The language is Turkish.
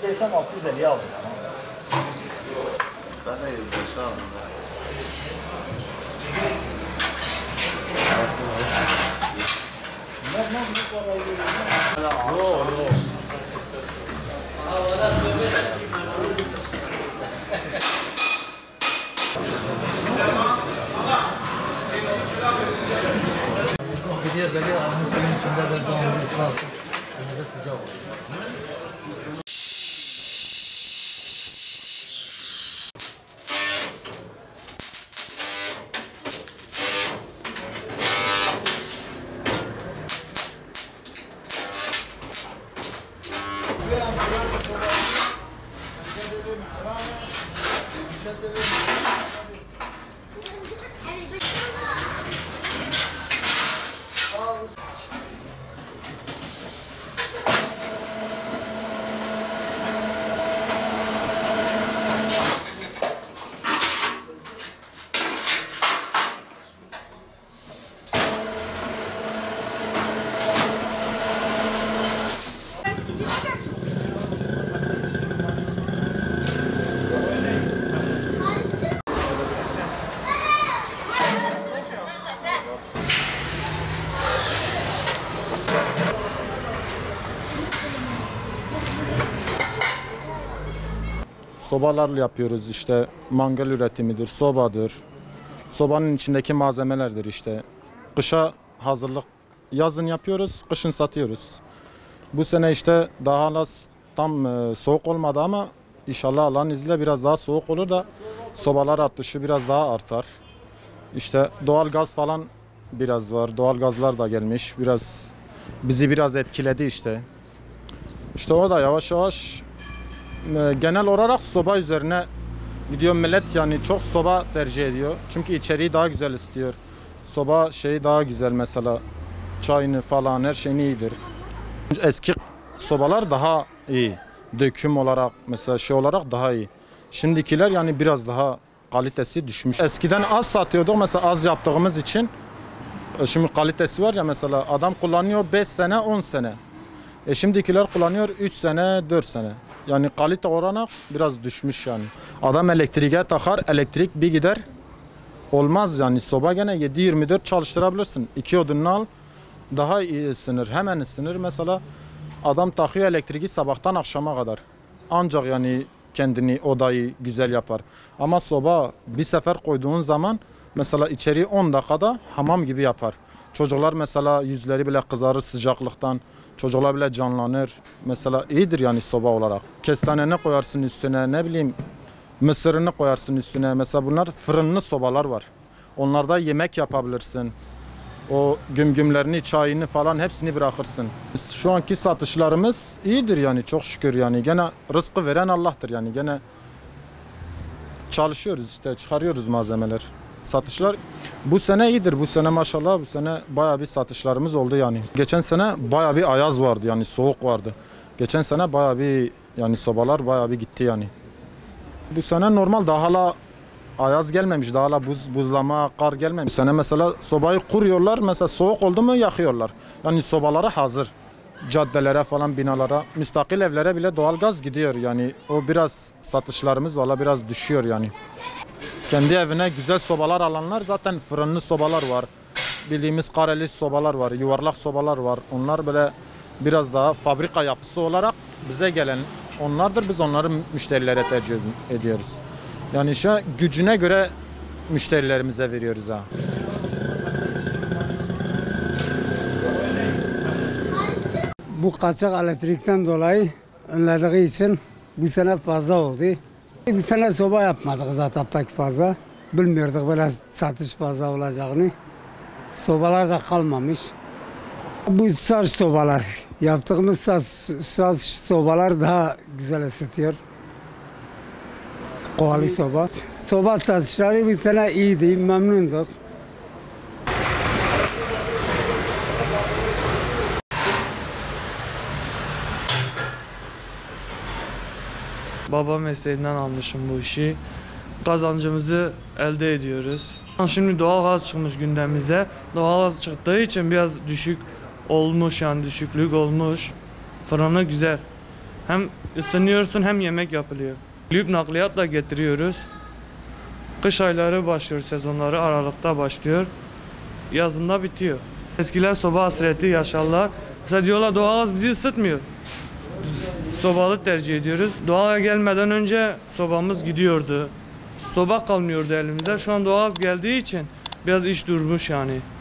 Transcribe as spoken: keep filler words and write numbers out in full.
istesem altı yüz elliye aldım. Ben de yüz beş aldım. Ne ne bu parayı veriyorsun? Yok yok. Gidiyor geliyor, ağzının suyun içinde de doğumlu ıslah. Önce de sıcak oluyor. Sobalarla yapıyoruz işte, mangal üretimidir, sobadır. Sobanın içindeki malzemelerdir işte. Kışa hazırlık yazın yapıyoruz, kışın satıyoruz. Bu sene işte daha hala tam e, soğuk olmadı ama inşallah Allah'ın izniyle biraz daha soğuk olur da sobalar artışı biraz daha artar. İşte doğal gaz falan biraz var, doğal gazlar da gelmiş, biraz bizi biraz etkiledi işte. İşte o da yavaş yavaş genel olarak soba üzerine gidiyor millet, yani çok soba tercih ediyor. Çünkü içeriği daha güzel istiyor. Soba şeyi daha güzel, mesela çayını falan her şeyini iyidir. Eski sobalar daha iyi. Döküm olarak mesela şey olarak daha iyi. Şimdikiler yani biraz daha kalitesi düşmüş. Eskiden az satıyorduk mesela, az yaptığımız için. Şimdi kalitesi var ya, mesela adam kullanıyor beş sene on sene. E şimdikiler kullanıyor üç sene dört sene. Yani kalite oranı biraz düşmüş yani. Adam elektriğe takar, elektrik bir gider. Olmaz yani, soba gene yedi yirmi dört çalıştırabilirsin. İki odununu al, daha iyi ısınır, hemen ısınır. Mesela adam takıyor elektriği sabahtan akşama kadar. Ancak yani kendini, odayı güzel yapar. Ama soba bir sefer koyduğun zaman mesela içeri on dakikada hamam gibi yapar. Çocuklar mesela yüzleri bile kızarır sıcaklıktan. Çocuklar bile canlanır. Mesela iyidir yani soba olarak. Kestaneni koyarsın üstüne, ne bileyim mısırını koyarsın üstüne. Mesela bunlar fırınlı sobalar var. Onlarda yemek yapabilirsin. O gümgümlerini, çayını falan hepsini bırakırsın. Şu anki satışlarımız iyidir yani, çok şükür yani. Gene rızkı veren Allah'tır yani. Gene çalışıyoruz işte, çıkarıyoruz malzemeler. Satışlar bu sene iyidir. Bu sene maşallah bu sene bayağı bir satışlarımız oldu yani. Geçen sene bayağı bir ayaz vardı yani, soğuk vardı. Geçen sene bayağı bir yani sobalar bayağı bir gitti yani. Bu sene normal, daha hala ayaz gelmemiş, daha hala buz, buzlama, kar gelmemiş. Bu sene mesela sobayı kuruyorlar, mesela soğuk oldu mu yakıyorlar. Yani sobaları hazır. Caddelere falan, binalara, müstakil evlere bile doğalgaz gidiyor yani. O biraz satışlarımız valla biraz düşüyor yani. Kendi evine güzel sobalar alanlar, zaten fırınlı sobalar var. Bildiğimiz kareli sobalar var, yuvarlak sobalar var. Onlar böyle biraz daha fabrika yapısı olarak bize gelen onlardır. Biz onları müşterilere tercih ediyoruz. Yani işte gücüne göre müşterilerimize veriyoruz ha. Bu kaçak elektrikten dolayı önlediği için bu sene fazla oldu. Bir sene soba yapmadık zaten pek fazla. Bilmiyorduk böyle satış fazla olacağını. Sobalar da kalmamış. Bu saç sobalar, yaptığımız saç, saç sobalar daha güzel ısıtıyor. Kovalı soba. Soba satışları bir sene iyiydi, memnunduk. Baba mesleğinden almışım bu işi. Kazancımızı elde ediyoruz. Şimdi doğalgaz çıkmış gündemimize. Doğalgaz çıktığı için biraz düşük olmuş, yani düşüklük olmuş. Fırını güzel. Hem ısınıyorsun hem yemek yapılıyor. Lüp nakliyatla getiriyoruz. Kış ayları başlıyor, sezonları Aralık'ta başlıyor. Yazında bitiyor. Eskiler soba hasreti yaşarlar. Mesela diyorlar doğalgaz bizi ısıtmıyor. Sobalı tercih ediyoruz. Doğalgaz gelmeden önce sobamız gidiyordu. Soba kalmıyordu elimizde. Şu an doğalgaz geldiği için biraz iş durmuş yani.